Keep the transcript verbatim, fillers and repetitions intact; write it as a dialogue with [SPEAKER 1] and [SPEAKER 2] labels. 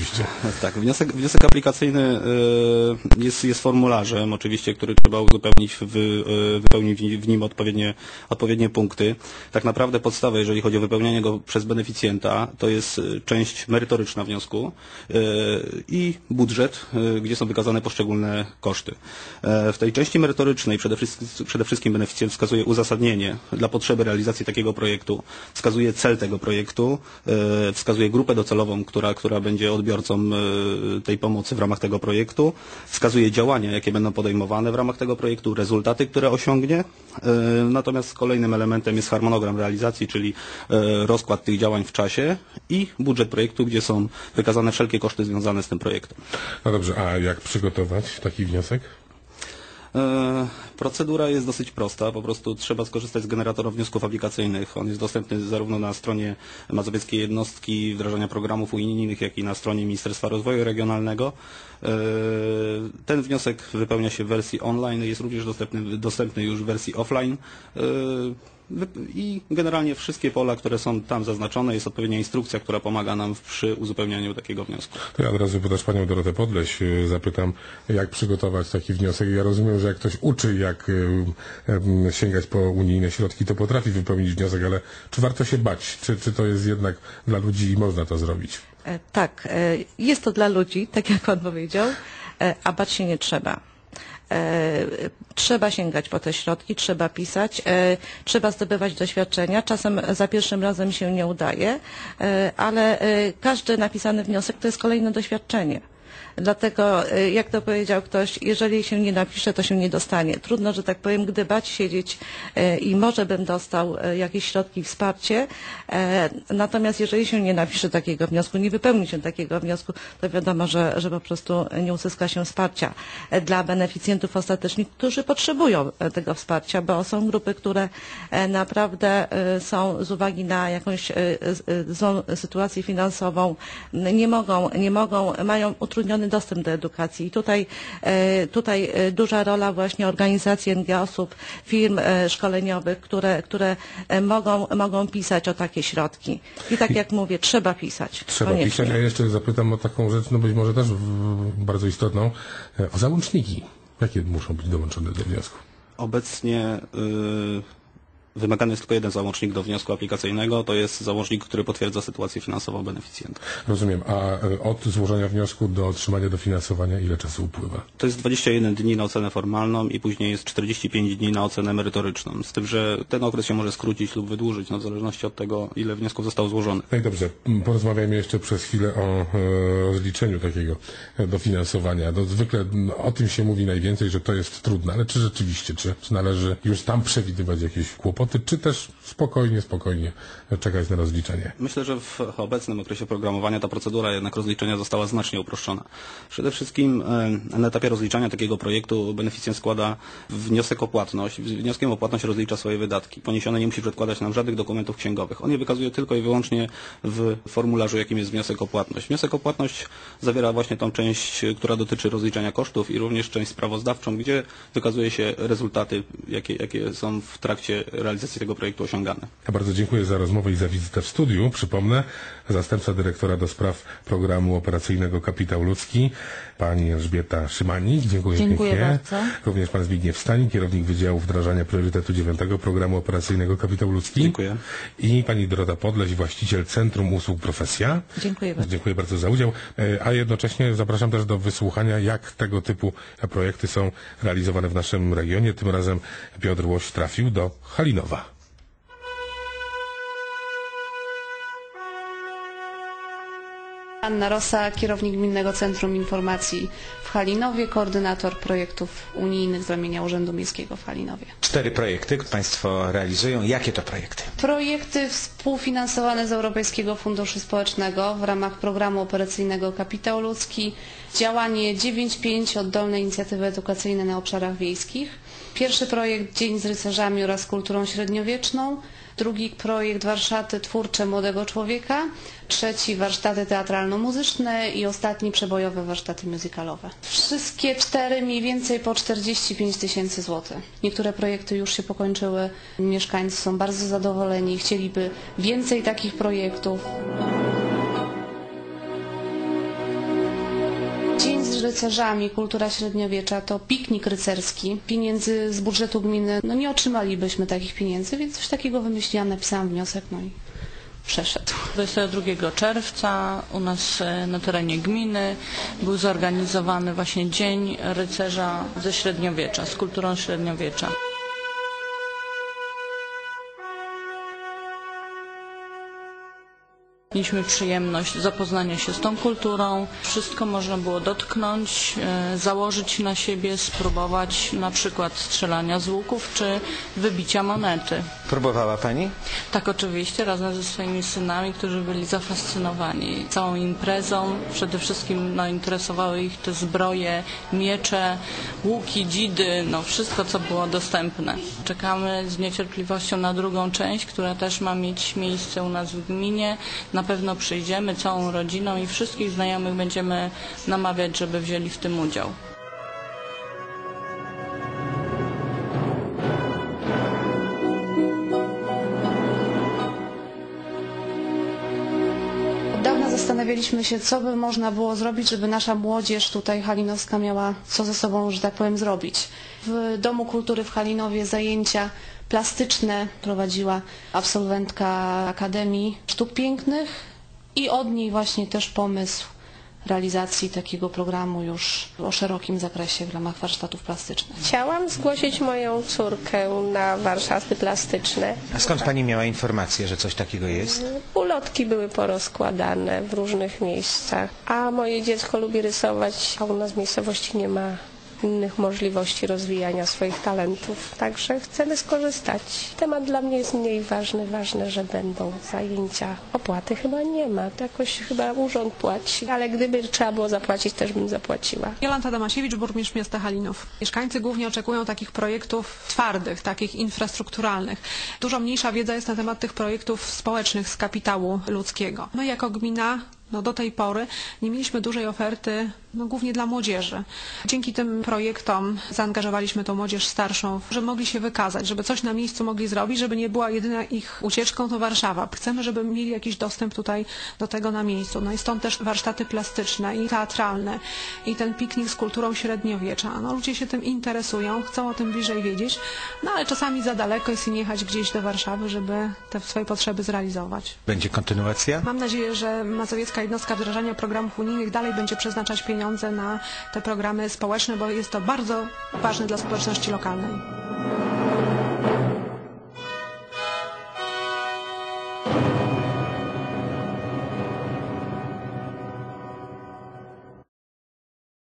[SPEAKER 1] oczywiście.
[SPEAKER 2] Tak, wniosek, wniosek aplikacyjny jest, jest formularzem, oczywiście, który trzeba uzupełnić, w, wypełnić w nim odpowiednie, odpowiednie punkty. Tak naprawdę podstawa, jeżeli chodzi o wypełnianie go przez beneficjenta, to jest część merytoryczna wniosku i budżet, gdzie są wykazane poszczególne koszty. W tej części merytorycznej przede wszystkim, przede wszystkim beneficjent wskazuje uzasadnienie dla potrzeby realizacji takiego projektu, wskazuje cel tego projektu, wskazuje grupę docelową, która, która będzie odbiorcą tej pomocy w ramach tego projektu, wskazuje działania, jakie będą podejmowane w ramach tego projektu, rezultaty, które osiągnie. Natomiast kolejnym elementem jest harmonogram realizacji, czyli rozkład tych działań w czasie i budżet projektu, gdzie są wykazane wszelkie koszty związane z tym projektem.
[SPEAKER 1] No dobrze, a jak przygotować taki wniosek?
[SPEAKER 2] Procedura jest dosyć prosta, po prostu trzeba skorzystać z generatora wniosków aplikacyjnych. On jest dostępny zarówno na stronie Mazowieckiej Jednostki Wdrażania Programów Unijnych, jak i na stronie Ministerstwa Rozwoju Regionalnego. Ten wniosek wypełnia się w wersji online, jest również dostępny, dostępny już w wersji offline. I generalnie wszystkie pola, które są tam zaznaczone, jest odpowiednia instrukcja, która pomaga nam przy uzupełnianiu takiego wniosku.
[SPEAKER 1] To ja od razu pytasz panią Dorotę Podleś, zapytam, jak przygotować taki wniosek. Ja rozumiem, że jak ktoś uczy, jak sięgać po unijne środki, to potrafi wypełnić wniosek, ale czy warto się bać? Czy, czy to jest jednak dla ludzi i można to zrobić?
[SPEAKER 3] Tak, jest to dla ludzi, tak jak pan powiedział, a bać się nie trzeba. Trzeba sięgać po te środki, trzeba pisać, trzeba zdobywać doświadczenia. Czasem za pierwszym razem się nie udaje, ale każdy napisany wniosek to jest kolejne doświadczenie. Dlatego, jak to powiedział ktoś, jeżeli się nie napisze, to się nie dostanie. Trudno, że tak powiem, gdybać, siedzieć i może bym dostał jakieś środki, wsparcie. Natomiast jeżeli się nie napisze takiego wniosku, nie wypełni się takiego wniosku, to wiadomo, że, że po prostu nie uzyska się wsparcia dla beneficjentów ostatecznych, którzy potrzebują tego wsparcia, bo są grupy, które naprawdę są z uwagi na jakąś złą sytuację finansową, nie mogą, nie mogą, mają utrudniony dostęp do edukacji. I tutaj, tutaj duża rola właśnie organizacji N G O-sów, firm szkoleniowych, które, które mogą, mogą pisać o takie środki. I tak jak mówię, trzeba pisać.
[SPEAKER 1] Trzeba
[SPEAKER 3] koniecznie.
[SPEAKER 1] pisać, a ja jeszcze zapytam o taką rzecz, no być może też bardzo istotną, o załączniki. Jakie muszą być dołączone do wniosku?
[SPEAKER 2] Obecnie yy... wymagany jest tylko jeden załącznik do wniosku aplikacyjnego, to jest załącznik, który potwierdza sytuację finansową beneficjenta.
[SPEAKER 1] Rozumiem, a od złożenia wniosku do otrzymania dofinansowania ile czasu upływa?
[SPEAKER 2] To jest dwadzieścia jeden dni na ocenę formalną i później jest czterdzieści pięć dni na ocenę merytoryczną, z tym, że ten okres się może skrócić lub wydłużyć, no, w zależności od tego, ile wniosków zostało złożonych.
[SPEAKER 1] No i dobrze, porozmawiajmy jeszcze przez chwilę o e, rozliczeniu takiego dofinansowania. No, zwykle o tym się mówi najwięcej, że to jest trudne, ale czy rzeczywiście, czy, czy należy już tam przewidywać jakieś kłopoty, czy też spokojnie, spokojnie czekać na rozliczenie?
[SPEAKER 2] Myślę, że w obecnym okresie programowania ta procedura jednak rozliczenia została znacznie uproszczona. Przede wszystkim na etapie rozliczania takiego projektu beneficjent składa wniosek o płatność. Wnioskiem o płatność rozlicza swoje wydatki. Poniesione nie musi przedkładać nam żadnych dokumentów księgowych. On je wykazuje tylko i wyłącznie w formularzu, jakim jest wniosek o płatność. Wniosek o płatność zawiera właśnie tą część, która dotyczy rozliczenia kosztów i również część sprawozdawczą, gdzie wykazuje się rezultaty, jakie, jakie są w trakcie realizacji tego projektu osiągane.
[SPEAKER 1] Ja bardzo dziękuję za rozmowę i za wizytę w studiu. Przypomnę, zastępca dyrektora do spraw programu operacyjnego Kapitał Ludzki, pani Elżbieta Szymanik. Dziękuję,
[SPEAKER 4] Dziękuję
[SPEAKER 1] pięknie.
[SPEAKER 4] bardzo.
[SPEAKER 1] Również pan Zbigniew Stanik, kierownik Wydziału Wdrażania Priorytetu dziewiątego programu operacyjnego Kapitał Ludzki.
[SPEAKER 2] Dziękuję.
[SPEAKER 1] I pani Dorota Podleś, właściciel Centrum Usług Profesja.
[SPEAKER 3] Dziękuję bardzo.
[SPEAKER 1] Dziękuję bardzo za udział, a jednocześnie zapraszam też do wysłuchania, jak tego typu projekty są realizowane w naszym regionie. Tym razem Piotr Łoś trafił do Halinowa.
[SPEAKER 5] Anna Rosa, kierownik Gminnego Centrum Informacji w Halinowie, koordynator projektów unijnych z ramienia Urzędu Miejskiego w Halinowie.
[SPEAKER 6] Cztery projekty Państwo realizują. Jakie to projekty?
[SPEAKER 5] Projekty współfinansowane z Europejskiego Funduszu Społecznego w ramach programu operacyjnego Kapitał Ludzki. Działanie dziewięć pięć oddolne inicjatywy edukacyjne na obszarach wiejskich. Pierwszy projekt Dzień z rycerzami oraz kulturą średniowieczną. Drugi projekt Warsztaty twórcze młodego człowieka. Trzeci warsztaty teatralno-muzyczne i ostatni przebojowe warsztaty musicalowe. Wszystkie cztery mniej więcej po czterdzieści pięć tysięcy złotych. Niektóre projekty już się pokończyły. Mieszkańcy są bardzo zadowoleni, chcieliby więcej takich projektów. z rycerzami, kultura średniowiecza to piknik rycerski. Pieniędzy z budżetu gminy, no nie otrzymalibyśmy takich pieniędzy, więc coś takiego wymyśliłam, napisałam wniosek, no i przeszedł.
[SPEAKER 4] dwudziestego drugiego czerwca u nas na terenie gminy był zorganizowany właśnie Dzień Rycerza ze Średniowiecza, z kulturą średniowiecza. Mieliśmy przyjemność zapoznania się z tą kulturą. Wszystko można było dotknąć, e, założyć na siebie, spróbować na przykład strzelania z łuków czy wybicia monety.
[SPEAKER 6] Próbowała pani?
[SPEAKER 4] Tak, oczywiście, razem ze swoimi synami, którzy byli zafascynowani całą imprezą. Przede wszystkim no, interesowały ich te zbroje, miecze, łuki, dzidy, no wszystko, co było dostępne. Czekamy z niecierpliwością na drugą część, która też ma mieć miejsce u nas w gminie. Na pewno przyjdziemy całą rodziną i wszystkich znajomych będziemy namawiać, żeby wzięli w tym udział.
[SPEAKER 5] Od dawna zastanawialiśmy się, co by można było zrobić, żeby nasza młodzież tutaj halinowska miała co ze sobą, że tak powiem, zrobić. W Domu Kultury w Halinowie zajęcia plastyczne prowadziła absolwentka Akademii Sztuk Pięknych i od niej właśnie też pomysł realizacji takiego programu już o szerokim zakresie w ramach warsztatów plastycznych.
[SPEAKER 7] Chciałam zgłosić moją córkę na warsztaty plastyczne.
[SPEAKER 6] A skąd pani miała informację, że coś takiego jest?
[SPEAKER 7] Ulotki były porozkładane w różnych miejscach, a moje dziecko lubi rysować, a u nas w miejscowości nie ma innych możliwości rozwijania swoich talentów. Także chcemy skorzystać. Temat dla mnie jest mniej ważny. Ważne, że będą zajęcia. Opłaty chyba nie ma. To jakoś chyba urząd płaci. Ale gdyby trzeba było zapłacić, też bym zapłaciła.
[SPEAKER 8] Jolanta Damasiewicz, burmistrz miasta Halinów. Mieszkańcy głównie oczekują takich projektów twardych, takich infrastrukturalnych. Dużo mniejsza wiedza jest na temat tych projektów społecznych z kapitału ludzkiego. My jako gmina no do tej pory nie mieliśmy dużej oferty, no głównie dla młodzieży. Dzięki tym projektom zaangażowaliśmy tą młodzież starszą, żeby mogli się wykazać, żeby coś na miejscu mogli zrobić, żeby nie była jedyna ich ucieczką to Warszawa. Chcemy, żeby mieli jakiś dostęp tutaj do tego na miejscu. No i stąd też warsztaty plastyczne i teatralne i ten piknik z kulturą średniowiecza. No ludzie się tym interesują, chcą o tym bliżej wiedzieć, no ale czasami za daleko jest im jechać gdzieś do Warszawy, żeby te swoje potrzeby zrealizować.
[SPEAKER 6] Będzie kontynuacja?
[SPEAKER 8] Mam nadzieję, że Mazowiecka Jednostka Wdrażania Programów Unijnych dalej będzie przeznaczać pieniądze na te programy społeczne, bo jest to bardzo ważne dla społeczności lokalnej.